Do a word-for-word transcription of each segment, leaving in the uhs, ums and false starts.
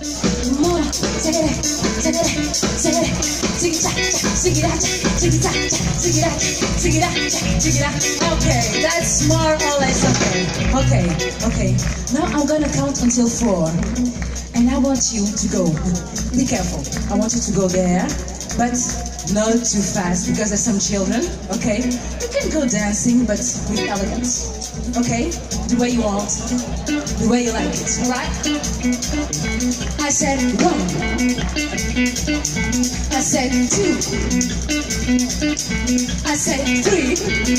more. Check it out, check it out, check it out. Check it out, check it out, check it out, check it out, check it out, check it out. Okay, that's more or less okay. Okay, okay. Now I'm gonna count until four, and I want you to go. Be careful. I want you to go there, but not too fast because there's some children. Okay, you can go dancing, but with elegance. Okay, the way you want, the way you like it. All right? I said one. I said two. I said three.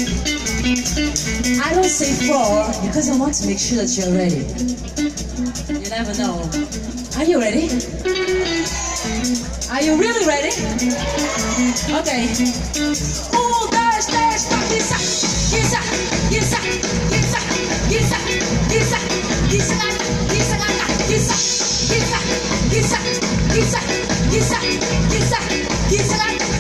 I don't say four because I want to make sure that you're ready. You never know. Are you ready? Are you really ready? Okay. Oh, there's, there's, yes, yes, yes, yes, yes, yes, yes, yes, yes, yes,